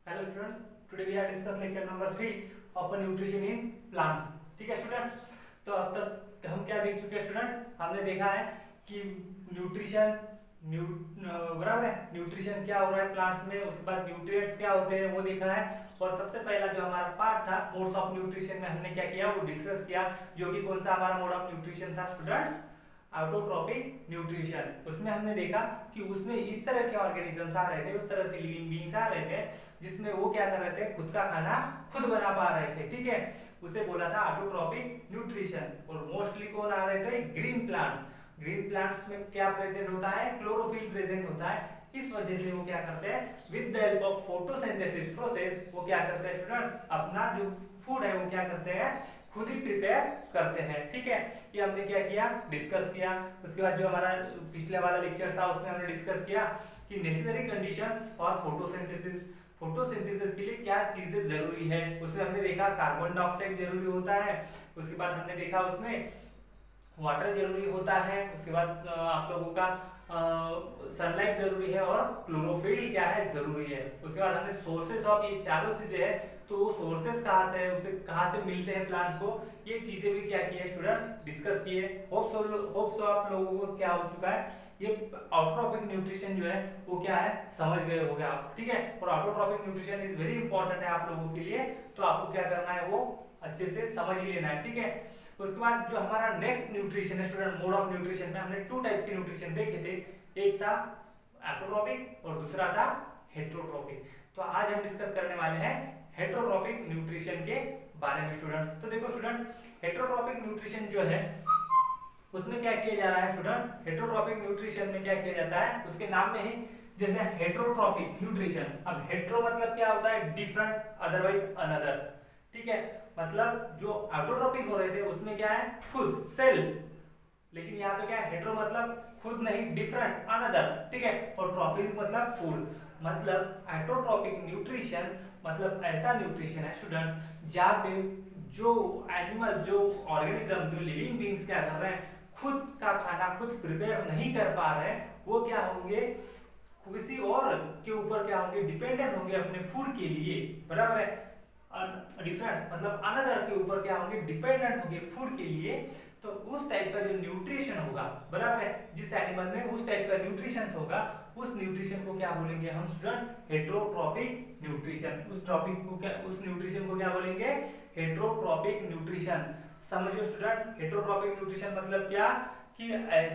Hello students, today we are discuss lecture number 3 of nutrition in plants. ठीक है students, तो अब तक हम क्या देख चुके हैं स्टूडेंट्स? हमने देखा है कि न्यूट्रिशन बराबर है, न्यूट्रिशन क्या हो रहा है प्लांट्स में, उसके बाद न्यूट्रिएंट्स क्या होते हैं वो देखा है। और सबसे पहला जो हमारा पार्ट था मोड्स ऑफ न्यूट्रिशन में हमने क्या किया वो डिस्कस किया, जो कि कौन सा हमारा मोड ऑफ न्यूट्रिशन था स्टूडेंट्स? Autotrophic nutrition. उसमें हमने देखा कि उसमें इस तरह के ऑर्गेनिजम्स आ रहे थे, उस तरह के लिविंग बीइंग्स आ रहे थे जिसमें वो क्या कर रहे थे, खुद का खाना खुद बना पा रहे थे। ठीक है, उसे बोला था ऑटोट्रॉपिक न्यूट्रिशन। और मोस्टली कौन आ रहे थे? Green plants. ग्रीन प्लांट्स में क्या प्रेजेंट होता है? क्लोरोफिल प्रेजेंट होता है। इस वजह से वो क्या करते हैं, with the help of photosynthesis process वो क्या करते हैं स्टूडेंट्स, अपना जो फूड है वो क्या करते हैं, खुद ही प्रिपेयर करते हैं। ठीक है, ये हमने क्या किया, डिस्कस किया। उसके बाद जो हमारा पिछले वाला लेक्चर था उसमें हमने डिस्कस किया कि necessary conditions for photosynthesis, photosynthesis के लिए क्या चीजें जरूरी है। उसमें हमने देखा कार्बन डाइऑक्साइड जरूरी होता है, उसके बाद हमने देखा उसमें वाटर जरूरी होता है, उसके बाद आप लोगों का सनलाइट जरूरी है और क्लोरोफिल क्या है, जरूरी है। उसके बाद हमने सोर्सेस ऑफ ये चारों चीजें है, तो वो सोर्सेस कहाँ से है, उसे कहाँ से मिलते हैं प्लांट्स को, ये चीजें भी क्या की है स्टूडेंट्स, डिस्कस किए। होप सो आप लोगों को क्या हो चुका है, ये ऑटोट्रॉपिक न्यूट्रिशन जो है वो क्या है समझ गए होंगे आप। ठीक है, और autotrophic nutrition is very important है आप लोगों के लिए, तो आपको क्या करना है वो अच्छे से समझ ही लेना है। ठीक है, उसके बाद जो हमारा नेक्स्ट न्यूट्रिशन है स्टूडेंट, मोड ऑफ न्यूट्रिशन में हमने टू टाइप्स के न्यूट्रिशन देखे थे, एक था ऑटोट्रॉपिक और दूसरा था हेटेरोट्रॉपिक। तो आज हम डिस्कस करने वाले हैं हेटेरोट्रॉपिक न्यूट्रिशन के बारे में स्टूडेंट्स। तो देखो स्टूडेंट्स, हेटेरोट्रॉपिक न्यूट्रिशन जो है उसमें क्या किया जा रहा है स्टूडेंट, हेटेरोट्रॉपिक न्यूट्रिशन में क्या किया जाता है, उसके नाम में ही जैसे हेटेरोट्रॉपिक न्यूट्रिशन। अब हेटेरो मतलब क्या होता है, डिफरेंट, अदरवाइज अनदर। ठीक है, मतलब जो ऑटोट्रॉपिक हो रहे थे उसमें क्या है, खुद सेल, लेकिन यहाँ पे क्या है, हेटेरो मतलब खुद नहीं, डिफरेंट, अनदर। ठीक है, और ट्रॉपिक मतलब फूड। मतलब ऑटोट्रॉपिक न्यूट्रिशन मतलब ऐसा न्यूट्रिशन है स्टूडेंट्स जहाँ पे जो एनिमल, जो ऑर्गेनिज्म, जो लिविंग बीइंग्स क्या कर रहे हैं, खुद का खाना खुद प्रिपेयर नहीं कर पा रहे हैं, वो क्या होंगे, किसी और के ऊपर क्या होंगे, डिपेंडेंट होंगे अपने फूड के लिए। बराबर है, डिफरेंट मतलब अनदर के ऊपर क्या होंगे, डिपेंडेंट होंगे फूड के लिए। तो उस टाइप का जो न्यूट्रिशन होगा, बराबर है, जिस एनिमल में उस टाइप का न्यूट्रिशन होगा, उस न्यूट्रिशन को क्या बोलेंगे हम स्टूडेंट, हेटेरोट्रॉपिक न्यूट्रिशन। उस टॉपिक को क्या, उस न्यूट्रिशन को क्या बोलेंगे, हेटेरोट्रॉपिक न्यूट्रिशन। समझो स्टूडेंट, हेटेरोट्रॉपिक न्यूट्रिशन मतलब क्या, कि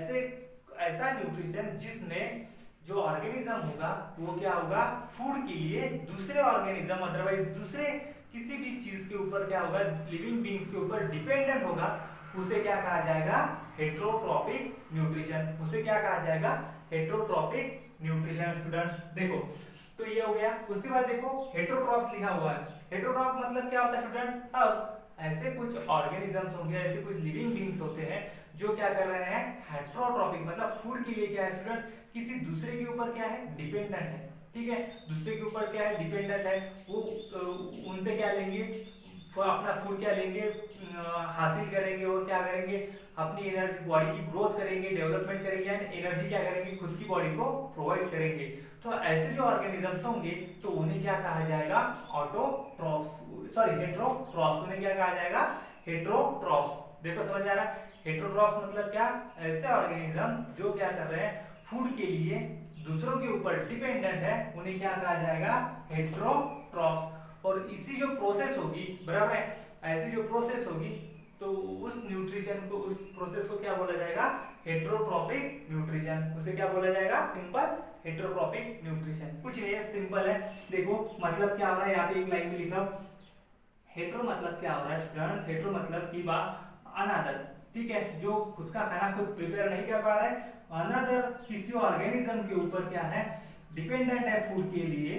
ऐसा न्यूट्रिशन जिसमें जो ऑर्गेनिज्म होगा वो क्या होगा, फूड के लिए दूसरे ऑर्गेनिज्म, अदरवाइज दूसरे किसी भी चीज के ऊपर क्या होगा, लिविंग बीइंग्स के ऊपर डिपेंडेंट होगा, उसे क्या कहा जाएगा, हेटेरोट्रॉपिक न्यूट्रिशन। उसे क्या कहा जाएगा, हेटेरोट्रॉपिक न्यूट्रिशन। स्टूडेंट्स देखो, तो ये हो गया। उसके बाद देखो हेटेरोट्रॉप्स लिखा हुआ है। हेटेरोट्रॉप मतलब क्या होता है स्टूडेंट, अब ऐसे कुछ ऑर्गेनिजम्स होंगे, ऐसे कुछ लिविंग बीइंग्स होते हैं जो क्या कर रहे हैं, हेटेरोट्रॉपिक मतलब फूड के लिए क्या है स्टूडेंट, किसी दूसरे के ऊपर क्या है, डिपेंडेंट है। ठीक है, दूसरे के ऊपर क्या है, डिपेंडेंट है, वो उनसे क्या लेंगे, वो अपना फूड क्या लेंगे, हासिल करेंगे, और क्या करेंगे, अपनी एनर्जी, बॉडी की ग्रोथ करेंगे, डेवलपमेंट करेंगे, एंड एनर्जी क्या करेंगे, खुद की बॉडी को प्रोवाइड करेंगे। तो ऐसे जो ऑर्गेनिजम्स होंगे तो उन्हें क्या कहा जाएगा, ऑटोट्रॉप्स, सॉरी हेटेरोट्रॉप्स। उन्हें क्या कहा जाएगा, हेटेरोट्रॉप्स। देखो समझ आ रहा है, हेटेरोट्रॉप्स मतलब क्या, ऐसे ऑर्गेनिजम्स जो क्या कर रहे हैं, फूड के लिए दूसरों के ऊपर डिपेंडेंट है, उन्हें क्या कहा जाएगा, हेटेरोट्रॉप्स। और इसी जो प्रोसेस होगी, बराबर है, ऐसी जो प्रोसेस होगी तो उस न्यूट्रिशन को, उस प्रोसेस को क्या बोला जाएगा, हेटेरोट्रॉपिक न्यूट्रिशन। उसे क्या बोला जाएगा, सिंपल हेटेरोट्रॉपिक न्यूट्रिशन। कुछ नहीं है, सिंपल है। देखो मतलब क्या हो रहा है, यहाँ पे एक लाइन में लिख रहा हूँ, हेटेरो मतलब क्या हो रहा है स्टूडेंट्स, हेटेरो मतलब की बात अनदर। ठीक है, जो खुद का खाना खुद प्रिपेयर नहीं कर पा रहा है, अनदर किसी ऑर्गेनिज्म के ऊपर क्या है, डिपेंडेंट है फूड के लिए,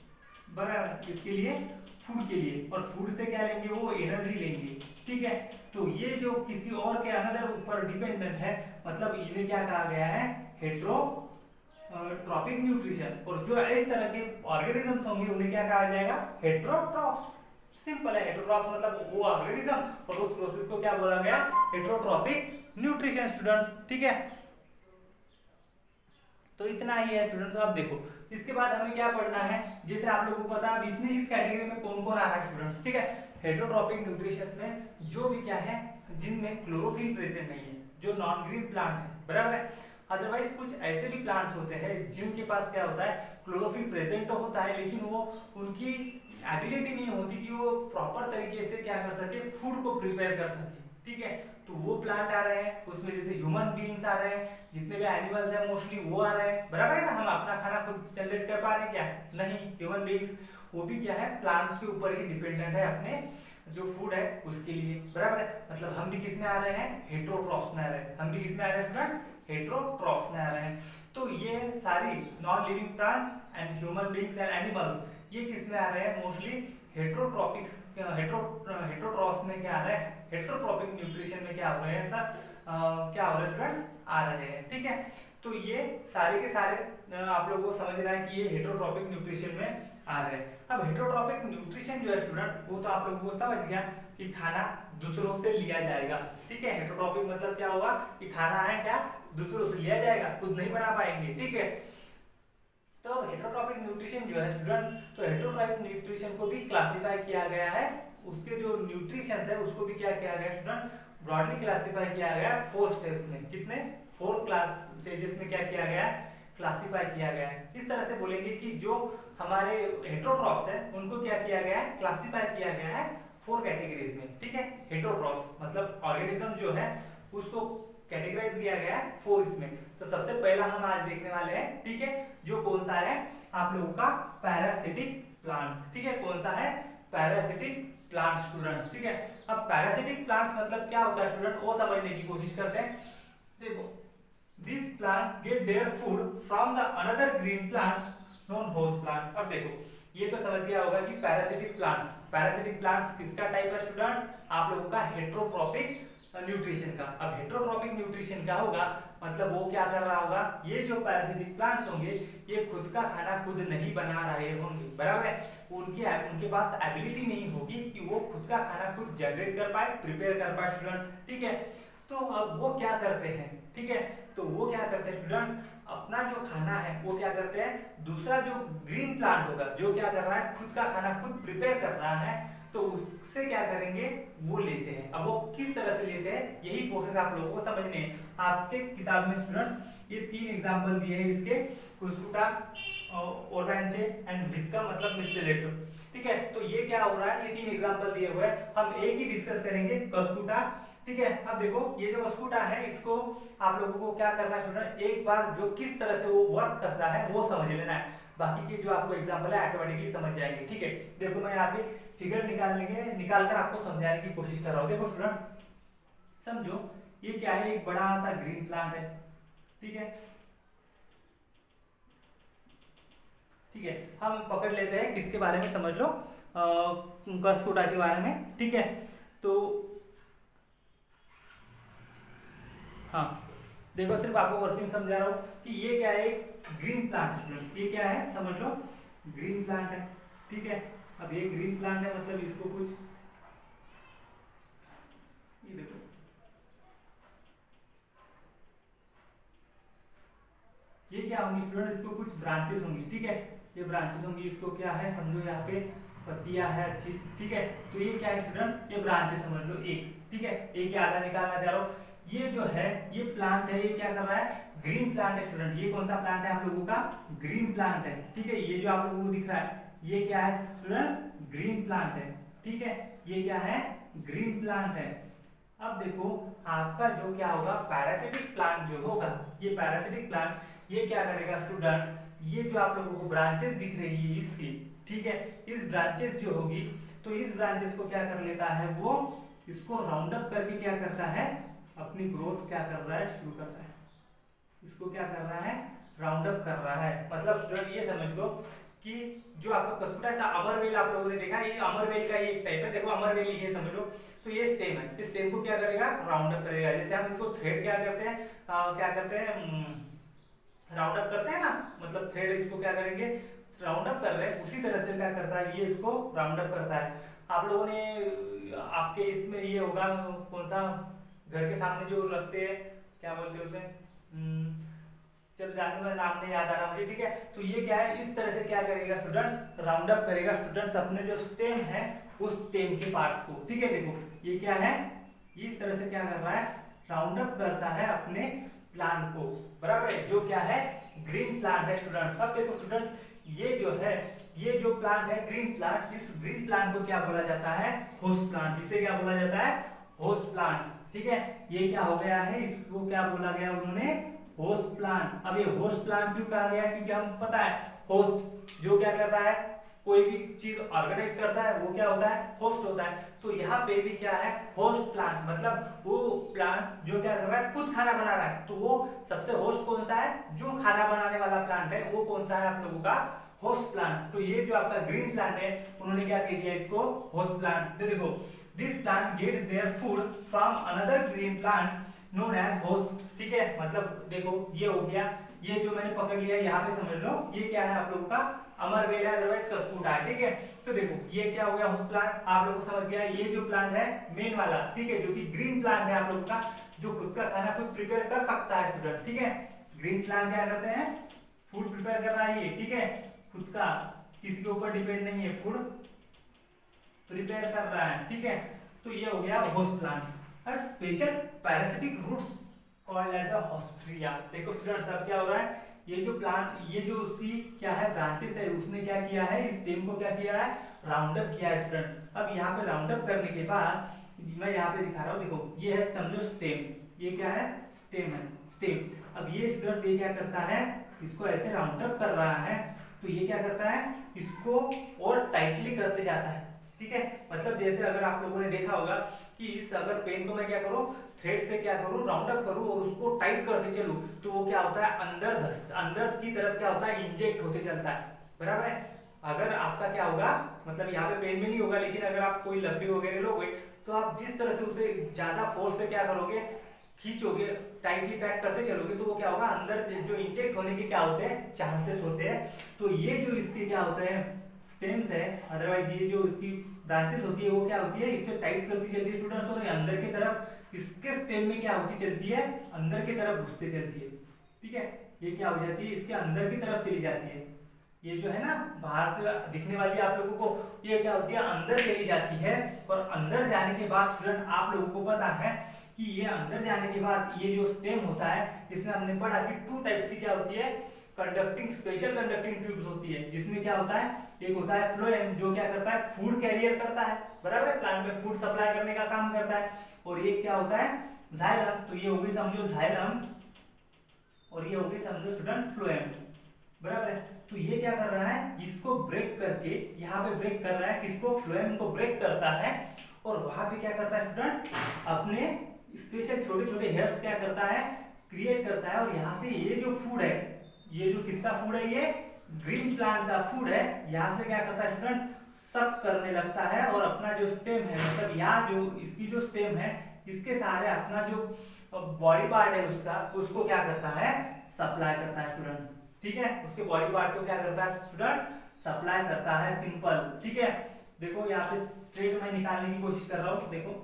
बराबर, इसके लिए फूड के लिए, और फूड से क्या लेंगे, वो एनर्जी लेंगे। ठीक है, तो ये जो किसी और के अनदर ऊपर डिपेंडेंट है, मतलब इन्हें क्या कहा गया है, हेटेरोट्रॉपिक न्यूट्रिशन। और जो इस तरह के ऑर्गेनिजम्स होंगे उन्हें क्या कहा जाएगा, हेटेरोट्रॉप्स। सिंपल है, हेटेरोट्रॉप्स मतलब वो ऑर्गेनिज्म, और उस प्रोसेस को क्या बोला गया, हेटेरोट्रॉपिक न्यूट्रिशन। स्टूडेंट्स ठीक है, तो इतना ही है स्टूडेंट। तो अब देखो इसके बाद हमें क्या पढ़ना है, जैसे आप लोगों को पता है इसमें इस कैटेगरी में कौन कौन आ रहा है स्टूडेंट्स, ठीक है। हेटेरोट्रॉपिक न्यूट्रिशन में जो भी क्या है जिनमें क्लोरोफिल प्रेजेंट नहीं है, जो नॉन ग्रीन प्लांट है, बराबर है। अदरवाइज कुछ ऐसे भी प्लांट्स होते हैं जिनके पास क्या होता है क्लोरोफिल प्रेजेंट तो होता है, लेकिन वो उनकी एबिलिटी नहीं होती कि वो प्रॉपर तरीके से क्या कर सके, फूड को प्रिपेयर कर सके, ठीक है। तो वो प्लांट आ रहे हैं, उसमें जैसे ह्यूमन बीइंग्स आ रहे हैं, जितने भी एनिमल्स हैं मोस्टली वो आ रहे हैं, बराबर है ना। हम अपना खाना खुद जनरेट कर पा रहे हैं क्या, नहीं। ह्यूमन बीइंग्स वो भी क्या है प्लांट्स के ऊपर ही डिपेंडेंट है अपने जो फूड है उसके लिए, बराबर है। मतलब हम भी किस में आ रहे हैं, हेटेरोट्रॉप्स में आ रहे हैं, हम भी किस में आ रहे हैं स्टूडेंट्स, हेटेरोट्रॉप्स में आ रहे हैं। तो ये सारी non living plants and human beings and animals ये किस में आ रहे हैं, मोस्टली हेटेरोट्रॉपिक्स हेटेरोट्रॉप्स में क्या आ रहे हैं, हेटेरोट्रॉपिक न्यूट्रिशन में क्या हो रहे हैं सर, क्या हो रहे हैं स्टूडेंट्स, आ रहे हैं, ठीक है। तो ये सारे के सारे आप लोगों को समझना है कि ये हेटेरोट्रॉपिक न्यूट्रिशन में आ रहे हैं। अब हेटेरोट्रॉपिक न्यूट्रिशन जो है स्टूडेंट वो तो आप लोगों को समझ गया कि खाना दूसरों से लिया जाएगा, ठीक है। हेटेरोट्रॉपिक मतलब क्या होगा कि खाना है क्या दूसरों से लिया जाएगा, खुद नहीं बना पाएंगे, ठीक है। तो अब हेटेरोट्रॉपिक न्यूट्रिशन जो है स्टूडेंट, तो हेटेरोट्रॉपिक न्यूट्रिशन को भी क्लासिफाई किया गया है, उसके जो न्यूट्रिशंस है उसको भी क्या किया गया स्टूडेंट, ब्रॉडली क्लासिफाई किया गया है 4 स्टेप्स में। कितने, 4 क्लास स्टेजेस में क्या किया गया है, क्लासिफाई किया गया है। इस तरह से बोलेंगे कि जो हमारे हेटेरोट्रॉप्स है उनको क्या किया गया है, क्लासिफाई किया गया है 4 कैटेगरीज में, ठीक है। हेटेरोट्रॉप्स मतलब ऑर्गेनिज्म जो है उसको कैटेगराइज किया गया है 4 इसमें। तो सबसे पहला हम आज देखने वाले हैं, ठीक है, जो कौन सा है आप लोगों का पैरासिटिक प्लांट, ठीक है। कौन सा है, पैरासिटिक प्लांट स्टूडेंट्स, ठीक है। अब पैरासिटिक प्लांट्स मतलब क्या होता है स्टूडेंट, वो समझने की कोशिश करते हैं। देखो these plants get their food from the another green plant known host plant। अब देखो ये तो समझ गया होगा कि पैरासिटिक प्लांट्स किसका टाइप है स्टूडेंट्स, आप लोगों का हेटेरोट्रॉपिक न्यूट्रिशन का। अब हेटेरोट्रॉपिक न्यूट्रिशन क्या होगा, मतलब वो क्या कर रहा होगा, ये जो पैरासिटिक प्लांट्स होंगे ये खुद का खाना खुद नहीं बना रहे होंगे, बराबर है। उनके पास एबिलिटी नहीं होगी कि वो खुद का खाना खुद जनरेट कर पाए, प्रिपेयर कर पाए स्टूडेंट्स, ठीक है। तो अब वो क्या करते हैं, ठीक है, तो वो क्या करते हैं स्टूडेंट्स, अपना जो खाना है वो क्या करते हैं, दूसरा जो ग्रीन प्लांट होगा जो क्या कर रहा है खुद का खाना खुद प्रिपेयर कर रहा है, तो उससे क्या करेंगे वो लेते हैं। अब वो किस तरह से लेते हैं यही प्रोसेस आप लोगों को समझने हैं। आपके किताब में स्टूडेंट्स ये 3 एग्जांपल दिए हैं इसके, कुस्कुटा, ओरबैंचे एंड विस्का मतलब मिस्टेलेटो, ठीक है। तो ये क्या हो रहा है, ये 3 एग्जांपल दिए हुए हैं, हम एक ही डिस्कस करेंगे, कस्कुटा, ठीक है। अब देखो ये जो कस्कुटा है इसको आप लोगों को क्या करना है स्टूडेंट, एक बार जो किस तरह से वो वर्क करता है वो समझ लेना है, बाकी के जो आपको एग्जांपल है ऑटोमेटिकली समझ जाएंगे, ठीक है। देखो मैं यहाँ पे फिगर निकालकर आपको समझाने की कोशिश कर रहा हूँ। देखो स्टूडेंट समझो ये क्या है, एक बड़ा सा ग्रीन प्लांट है, ठीक है, ठीक है। हम पकड़ लेते हैं किसके बारे में, समझ लो कस्कुटा के बारे में, ठीक है। तो हाँ देखो सिर्फ आपको वर्किंग समझा रहा हूँ कि ये क्या है, ग्रीन प्लांट है, ये क्या है समझ लो ग्रीन प्लांट है, ठीक है। अब ये ग्रीन प्लांट है मतलब इसको कुछ ये देखो ये क्या होंगी स्टूडेंट, इसको कुछ ब्रांचेस होंगी, ठीक है। ये ब्रांचेस होंगी, इसको क्या है समझो यहाँ पे पत्तियां है अच्छी, ठीक है। तो ये क्या है स्टूडेंट, ये ब्रांचेस समझ लो एक, ठीक है। एक आधा निकालना चाह रहा हूँ, ये जो है ये प्लांट है, ये क्या कर रहा है, ग्रीन प्लांट है स्टूडेंट। ये कौन सा प्लांट है आप लोगों का, ग्रीन प्लांट है, ठीक है। ये जो आप लोगों को दिख रहा है ये क्या है स्टूडेंट, ग्रीन प्लांट है, ठीक है। ये क्या है, ग्रीन प्लांट है। अब देखो आपका जो क्या होगा पैरासिटिक प्लांट जो होगा, ये पैरासिटिक प्लांट ये क्या करेगा स्टूडेंट्स, ये जो आप लोगों को ब्रांचेस दिख रही है इसकी, ठीक है, इस ब्रांचेस जो होगी तो इस ब्रांचेस को क्या कर लेता है वो, इसको राउंड अप करके क्या करता है, अपनी ग्रोथ क्या कर रहा है शुरू करता है, इसको क्या कर रहा है राउंड अप कर रहा है। मतलब स्टूडेंट ये समझ लो कि जो आपका कस्कुटा सा अमरवेल आप लोगों ने देखा, ये अमरवेल का ये एक टाइप है, देखो अमरवेल ये समझ लो, तो ये स्टेम है, इस स्टेम को क्या करेगा राउंड अप करेगा। जैसे हम इसको थ्रेड क्या करते हैं, क्या करते हैं राउंड अप करते हैं ना, मतलब थ्रेड इसको क्या करेंगे राउंड अप कर रहे हैं, उसी तरह से क्या करता है ये इसको राउंड अप करता है। आप लोगों ने आपके इसमें ये होगा कौन सा घर के सामने जो रखते हैं क्या बोलते हैं उसे, चलो जानू में नाम नहीं याद आ रहा मुझे, ठीक है। तो ये क्या है, इस तरह से क्या करेगा स्टूडेंट्स, राउंड अप करेगा स्टूडेंट्स अपने जो स्टेम है उस स्टेम के पार्ट्स को, ठीक है। देखो ये क्या है, इस तरह से क्या कर रहा है, राउंड अप करता है अपने प्लांट को, बराबर है, जो क्या है ग्रीन प्लांट है स्टूडेंट्स। अब देखो स्टूडेंट्स, ये जो है, ये जो प्लांट है ग्रीन प्लांट, इस ग्रीन प्लांट को क्या बोला जाता है, होस्ट प्लांट। इसे क्या बोला जाता है, होस्ट प्लांट, ठीक है। ये क्या हो गया है, इसको क्या बोला गया उन्होंने, होस्ट प्लांट। अब ये होस्ट प्लांट क्यों कहा गया, क्योंकि हम पता है होस्ट जो क्या करता है, कोई भी चीज ऑर्गेनाइज करता है वो क्या होता है, होस्ट होता है। तो यहाँ पे भी क्या है, होस्ट प्लांट, मतलब वो प्लांट जो क्या कर रहा है, खुद खाना बना रहा है। तो वो सबसे होस्ट कौन सा है, जो खाना बनाने वाला प्लांट है, वो कौन सा है आप लोगों का, होस्ट प्लांट। तो ये जो आपका ग्रीन प्लांट है, उन्होंने क्या कह दिया इसको, होस्ट प्लांट। देखो this plant get their food from another green plant known as host, ठीक है। मतलब देखो ये हो गया, ये जो मैंने पकड़ लिया यहाँ पे समझ लो, ये क्या है आप लोगों का अमरवेल है, अदरवाइज कस्कूटा है, ठीक है। तो देखो ये क्या हो गया, होस्ट प्लांट आप लोगों को समझ गया। ये जो प्लांट है मेन वाला, ठीक है, जो कि ग्रीन प्लांट है आप लोगों का, जो खुद का खाना खुद प्रिपेयर कर सकता है स्टूडेंट, ठीक है। ग्रीन प्लांट क्या करते हैं, फूड प्रिपेयर कर रहा है ये, ठीक है, खुद का, किसी के ऊपर डिपेंड नहीं है, फूड प्रिपेयर कर रहा है, ठीक है। तो ये हो गया होस्ट प्लांट। और special parasitic roots called as haustoria. देखो स्टूडेंट्स अब क्या हो रहा है, ये जो प्लांट, ये जो उसकी क्या है ब्रांचेस है, उसने क्या किया है, इस स्टेम को क्या किया है, राउंड अप किया है स्टूडेंट। अब यहाँ पे राउंड अप करने के बाद मैं यहाँ पे दिखा रहा हूँ, देखो ये है समझो स्टेम, ये क्या है, स्टेम है, स्टेम। अब ये स्टूडेंट ये क्या करता है, इसको ऐसे राउंड अप कर रहा है, तो ये क्या करता है, इसको और टाइटली करते जाता है, ठीक है। मतलब जैसे अगर आप लोगों ने देखा होगा कि इस अगर पेन को मैं क्या करूं, थ्रेड से क्या करूं, राउंड अप करूं और उसको टाइट करते चलूं, तो वो क्या होता है, अंदर की तरफ क्या होता है, इंजेक्ट होते चलता है, बराबर है। अगर आपका क्या होगा, मतलब यहाँ पे पेन में नहीं होगा, लेकिन अगर आप कोई लकड़ी वगैरह लोगे, तो आप जिस तरह से उसे ज्यादा फोर्स से क्या करोगे, खींचोगे, टाइटली पैक करते चलोगे, तो वो क्या होगा, अंदर जो इंजेक्ट होने के क्या होते हैं, चांसेस होते हैं। तो ये जो इसके क्या होते हैं, स्टेम्स है, अदरवाइज ये जो इसकी ब्रांचेस होती है, वो क्या होती है, इसे टाइट करती चलती है स्टूडेंट्स, और अंदर की तरफ इसके स्टेम में क्या होती चलती है, अंदर की तरफ घुसते चलती है, ठीक है। ये क्या हो जाती है, इसके अंदर की तरफ चली जाती है। ये जो है ना बाहर से दिखने वाली आप लोगों को, ये क्या होती है, अंदर चली जाती है। और अंदर जाने के बाद स्टूडेंट आप लोगों को पता है कि ये अंदर जाने के बाद ये जो स्टेम होता है, इसमें हमने पढ़ा कि 2 टाइप्स की क्या होती है, कंडक्टिंग, स्पेशल कंडक्टिंग ट्यूब्स होती है, जिसमें क्या होता है, एक होता है फ्लोएम जो क्या करता है, फूड कैरियर करता है, बराबर है, प्लांट में फूड सप्लाई करने का काम करता है। और एक क्या होता है, जाइलम। तो ये होगी समझो जाइलम, और ये होगी समझो स्टूडेंट फ्लोएम, बराबर है। तो ये क्या कर रहा है, इसको ब्रेक करके यहाँ पे ब्रेक कर रहा है, किसको, फ्लोएम को ब्रेक करता है, और वहां पे क्या करता है स्टूडेंट, अपने स्पेशल छोटे छोटे हेयर्स क्या करता है, क्रिएट करता है। और यहाँ से ये जो फूड है, ये जो किसका फूड है, ये ग्रीन प्लांट का फूड है, यहाँ से क्या करता है स्टूडेंट, सक करने लगता है, और अपना जो स्टेम है, मतलब यहाँ जो इसकी जो स्टेम है, इसके सहारे अपना जो बॉडी पार्ट है उसका, उसको क्या करता है, सप्लाई करता है स्टूडेंट्स, ठीक है। उसके बॉडी पार्ट को क्या करता है स्टूडेंट्स, सप्लाई करता है, सिंपल, ठीक है। देखो यहाँ पे स्ट्रेट मैं निकालने की कोशिश कर रहा हूँ, देखो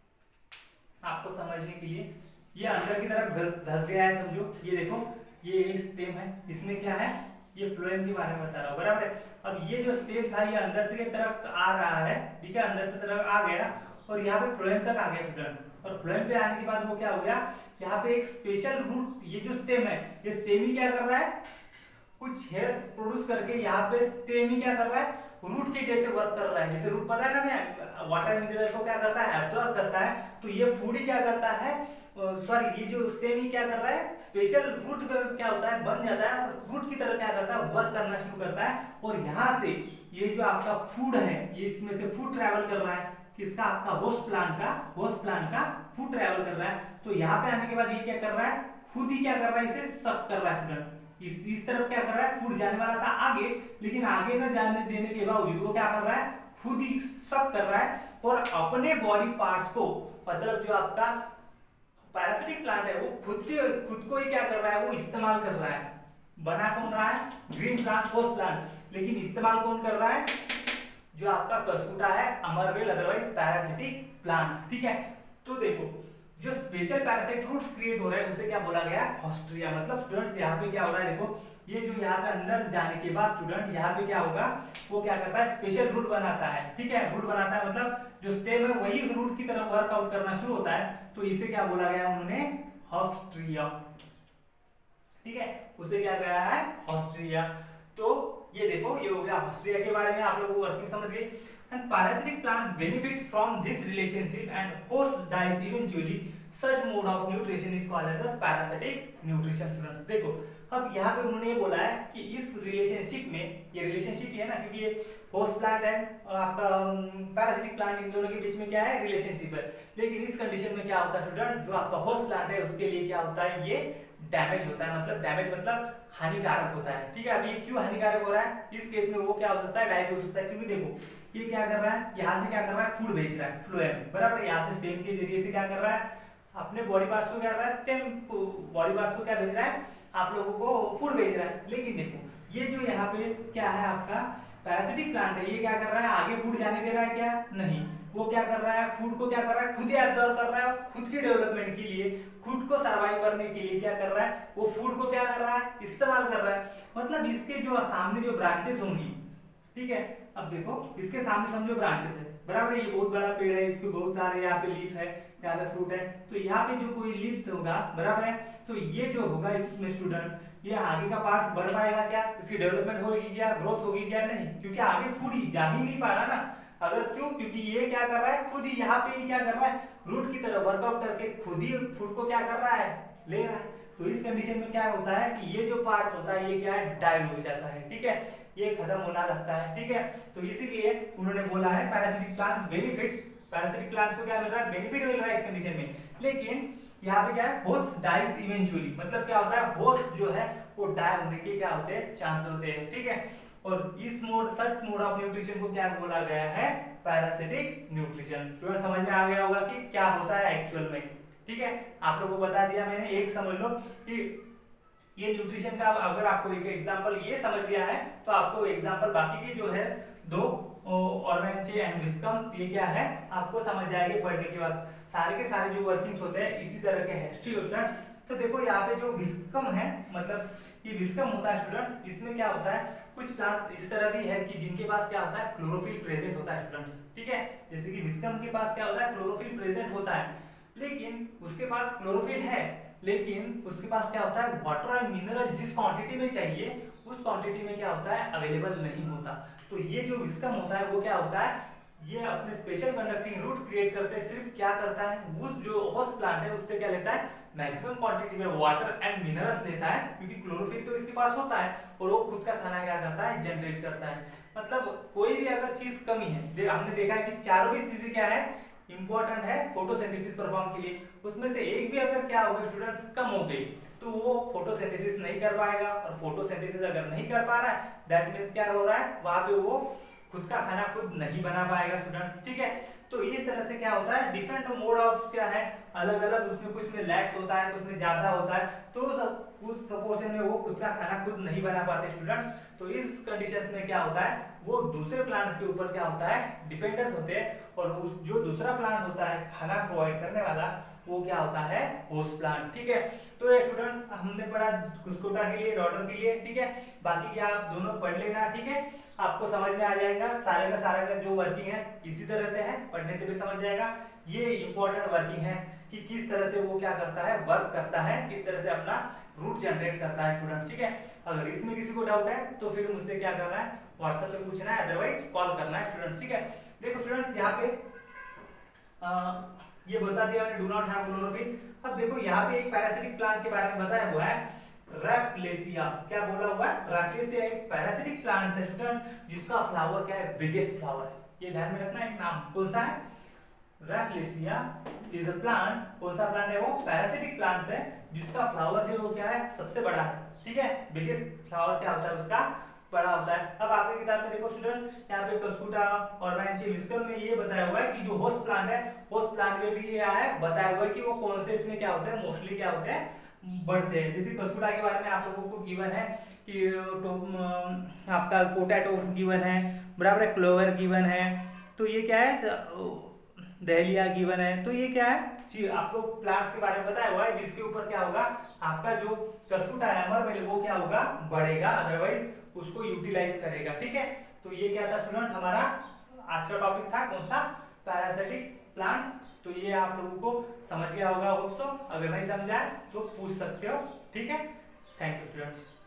आपको समझने के लिए, ये अंदर की तरफ धस गया है समझो, ये देखो ये एक स्टेम है, इसमें क्या है, ये फ्लोएम के बारे में बता रहा हूँ, बराबर है। अब ये जो स्टेम था, ये अंदर की तरफ आ रहा है, ठीक है, अंदर की तरफ आ गया, और यहाँ पे फ्लोएम तक आ गया स्टूडेंट। और फ्लोएम पे आने के बाद वो क्या हो गया, यहाँ पे एक स्पेशल रूट, ये जो स्टेम है, ये स्टेम ही क्या कर रहा है, कुछ हेयर्स प्रोड्यूस करके यहाँ पे स्टेम ही क्या कर रहा है, रूट के जैसे वर्क कर रहा है। जैसे रूट पता है ना, मैं वाटर मिनरल को क्या करता है, एब्जॉर्ब करता है, तो ये फूड ही क्या करता है, सॉरी ये जो स्टेम ही क्या कर रहा है, स्पेशल रूट क्या होता है, बन जाता है, रूट की तरह क्या करता है, वर्क करना शुरू करता है। और यहाँ से ये जो आपका फूड है, ये इसमें से फूड ट्रैवल कर रहा है, किसका, आपका होस्ट प्लांट का फूड ट्रैवल कर रहा है। तो यहाँ पे आने के बाद ये क्या कर रहा है, खुद ही क्या कर रहा है, इसे सक कर रहा है स्टूडेंट, इस तरफ क्या कर रहा है, फूड जाने वाला था आगे, लेकिन आगे न जाने देने के बावजूद वो क्या कर रहा है, खुद ही सक कर रहा है, और अपने बॉडी पार्ट्स को, मतलब जो आपका पैरासिटिक प्लांट है, वो खुद को ही क्या कर रहा है, वो इस्तेमाल कर रहा है। बना कौन रहा है, ग्रीन प्लांट, होस्ट प्लांट, लेकिन इस्तेमाल कौन कर रहा है, जो आपका कस्कूटा है, अमरवेल, अदरवाइज पैरासिटिक प्लांट, ठीक है। तो देखो जो स्पेशल पैरासाइट रूट्स क्रिएट हो रहे हैं उसे क्या बोला गया है, हॉस्ट्रिया। मतलब स्टूडेंट्स यहाँ पे क्या हो रहा है, देखो ये जो यहाँ पे अंदर जाने के बाद स्टूडेंट यहाँ पे क्या होगा, वो क्या करता है, स्पेशल रूट बनाता है। ठीक है, रूट बनाता है मतलब जो स्टेम है वही रूट की तरफ वर्कआउट करना शुरू होता है, तो इसे क्या बोला गया उन्होंने, हॉस्ट्रिया। ठीक है, उसे क्या गया है, हॉस्ट्रिया। तो ये देखो ये हो गया हॉस्ट्रिया के बारे में, आप लोगों को वर्किंग समझ गई। And parasitic plants benefits from this relationship and host dies eventually, such mode of nutrition is called as a parasitic nutrition. Students देखो अब यहाँ पे उन्होंने ये बोला है कि इस रिलेशनशिप में, ये रिलेशनशिप है ना, क्योंकि ये होस्ट प्लांट है और आपका पैरासिटिक प्लांट, इन दोनों के बीच में क्या है, रिलेशनशिप है। लेकिन इस कंडीशन में क्या होता है स्टूडेंट, जो आपका होस्ट प्लांट है उसके लिए क्या होता है, ये डैमेज होता है। मतलब डैमेज मतलब हानिकारक होता है। ठीक है, अभी क्यों हानिकारक हो रहा है, इस केस में वो क्या हो सकता है, डायरेक्ट हो सकता है। क्योंकि देखो ये क्या कर रहा है, यहाँ से क्या कर रहा है, फूड भेज रहा है फ्लोएम, बराबर। यहाँ से स्टेम के जरिए से क्या कर रहा है, अपने बॉडी पार्ट्स को क्या कर रहा है, स्टेम बॉडी पार्ट्स को क्या भेज रहा है, आप लोगों को फूड भेज रहा है। लेकिन देखो ये जो यहाँ पे क्या है आपका पैरासिटिक प्लांट है, ये क्या कर रहा है, आगे फूड जाने दे रहा है क्या, नहीं। वो क्या कर रहा है, फूड को क्या कर रहा है, खुद ही एब्जॉर्ब कर रहा है, और खुद की डेवलपमेंट के लिए, खुद को सर्वाइव करने के लिए क्या कर रहा है, वो फूड को क्या कर रहा है, इस्तेमाल कर रहा है। मतलब इसके जो सामने जो ब्रांचेस होंगी, ठीक है, अब देखो इसके सामने समझो ब्रांचेस है, बराबर। ये बहुत बड़ा पेड़ है, इसके बहुत सारे यहाँ पे लीफ है, यहाँ पे फ्रूट है, तो यहाँ पे जो कोई लीव्स होगा, बराबर है, तो ये जो होगा इसमें स्टूडेंट, ये आगे का पार्ट्स बढ़ पाएगा क्या, इसकी डेवलपमेंट होगी क्या, ग्रोथ होगी क्या, नहीं, क्योंकि आगे फूड ही जा ही नहीं पा रहा ना। अगर क्यों, क्योंकि ये क्या कर रहा है, खुद ही यहाँ पे ही क्या कर रहा है, रूट की तरह वर्कआउट करके खुद ही फूड को क्या कर रहा है, ले रहा है। तो इस कंडीशन में क्या होता है कि ये जो पार्ट्स होता है ये क्या है, डाई हो जाता है। ठीक है, ये खत्म होना लगता है। ठीक है, तो इसीलिए उन्होंने बोला है parasitic plants benefits, parasitic plants को क्या मिल रहा है, बेनिफिट मिल रहा है इस कंडीशन में। लेकिन यहाँ पे क्या है, होस्ट डाइज इवेंचुअली, मतलब क्या होता है, होस्ट जो है वो डाई होने के क्या होते हैं, चांस होते हैं। ठीक है, और इस mode, such mode of nutrition को क्या बोला गया है, पैरासिटिक न्यूट्रिशन। स्टूडेंट समझ में आ गया होगा कि क्या होता है एक्चुअल में। ठीक है, आप लोगों को बता दिया मैंने। एक समझ लो कि ये न्यूट्रिशन का, अगर आपको एक एग्जांपल ये समझ गया है तो आपको एग्जांपल बाकी की जो है दो ऑर्गेनचे एंड विस्कम्स, ये क्या है आपको समझ जाएंगे पढ़ने के बाद। सारे के सारे जो वर्किंग्स होते हैं इसी तरह के है स्टूडेंट। तो देखो यहाँ पे जो विस्कम है, मतलब ये विस्कम होता है स्टूडेंट्स, इसमें क्या होता है, कुछ प्लांट इस तरह भी है कि जिनके पास क्या होता है, क्लोरोफिल प्रेजेंट होता है स्टूडेंट्स। ठीक है, जैसे कि विस्कम के पास क्या होता है, क्लोरोफिल प्रेजेंट होता है, लेकिन उसके पास क्लोरोफिल है, लेकिन उसके पास क्या होता है, वाटर और मिनरल जिस क्वांटिटी में चाहिए उस क्वांटिटी में क्या होता है, अवेलेबल नहीं होता। तो ये जो विस्कम होता है वो क्या होता है, ये अपने स्पेशल कंडक्टिंग रूट क्रिएट करते हैं। सिर्फ क्या करता है, उस जो होस्ट प्लांट है उससे क्या लेता है, मैक्सिमम क्वांटिटी में वाटर एंड मिनरल्स लेता है, क्योंकि क्लोरोफिल तो इसके पास होता है, और वो खुद का खाना क्या करता है, जनरेट करता है। मतलब कोई भी अगर चीज कमी है, हमने देखा है कि चारों भी चीजें क्या है, इंपॉर्टेंट है फोटोसिंथेसिस परफॉर्म के लिए, उसमें से एक भी अगर क्या होगा स्टूडेंट्स, कम हो गई, तो वो फोटोसिंथेसिस नहीं कर पाएगा। और फोटोसिंथेसिस अगर नहीं कर पा रहा है, दैट मींस क्या हो रहा है, वहां पे वो खुद का खाना खुद नहीं बना पाएगा स्टूडेंट्स। ठीक है, तो इस तरह से क्या होता है, डिफरेंट मोड ऑफ क्या है, अलग अलग, उसमें कुछ में लैक्स होता है, कुछ में ज्यादा होता है, तो उस प्रोपोर्शन में वो खुद का खाना खुद नहीं बना पाते स्टूडेंट्स। तो इस कंडीशन में क्या होता है, वो दूसरे प्लांट्स के ऊपर क्या होता है, डिपेंडेंट होते हैं, और उस जो दूसरा प्लांट होता है खाना प्रोवाइड करने वाला, वो क्या होता है, होस्ट प्लांट। ठीक है, तो ये स्टूडेंट्स हमने पढ़ा कुस्कुटा के लिए, रॉडर के लिए। ठीक है, बाकी क्या आप दोनों पढ़ लेना। ठीक है, आपको समझ में आ जाएगा, सारे का जो वर्किंग है इसी तरह से है, पढ़ने से भी समझ जाएगा। ये इंपॉर्टेंट वर्किंग है कि किस तरह से वो क्या करता है, वर्क करता है, किस तरह से अपना रूट जनरेट करता है स्टूडेंट। ठीक है, अगर इसमें किसी को डाउट है तो फिर मुझसे क्या करना है, व्हाट्सएप पे पूछना है, अदरवाइज कॉल करना है स्टूडेंट। ठीक है, देखो स्टूडेंट्स यहाँ पे ये बता दिया मैंने, डू नॉट हैव क्लोरोफिल। अब देखो यहाँ पे एक पैरासिटिक प्लांट के बारे में बताया हुआ है, रैफ्लेसिया। क्या बोला हुआ है, रैफ्लेसिया एक पैरासिटिक प्लांट है स्टूडेंट, जिसका फ्लावर क्या है, बिगेस्ट फ्लावर है। ये ध्यान में रखना, एक नाम कौन सा है, रैफ्लेसिया इज अ प्लांट। कौन सा प्लांट है वो, पैरासिटिक प्लांट है, जिसका फ्लावर जो है वो क्या है, सबसे बड़ा है। ठीक है, बिगेस्ट फ्लावर क्या होता है उसका, बड़ा होता है। अब आपके किताब में देखो स्टूडेंट, यहाँ पे कस्कुटा और वेंची विस्कम में ये बताया हुआ है कि जो होस्ट प्लांट है, होस्ट प्लांट में भी ये है बताया हुआ है कि वो कौन से इसमें क्या होते हैं, मोस्टली क्या होते हैं, बढ़ते हैं। जैसे कस्कुटा के बारे में आप लोगों को गिवन है कि आपका पोटैटो गिवन है, बराबर है, क्लोवर गिवन है। तो ये क्या है, दहलिया गिवन है, तो ये क्या है आपको प्लांट्स के बारे में बताया हुआ है, जिसके ऊपर क्या होगा आपका जो टेस्टू डायमीटर वो क्या होगा बढ़ेगा, अदरवाइज उसको यूटिलाइज करेगा। ठीक है, तो ये क्या था स्टूडेंट हमारा आज का टॉपिक था, कौन सा, पैरासिटिक प्लांट्स। तो ये आप लोगों को समझ गया होगा होप सो, अगर नहीं समझा है तो पूछ सकते हो। ठीक है, थैंक यू स्टूडेंट्स।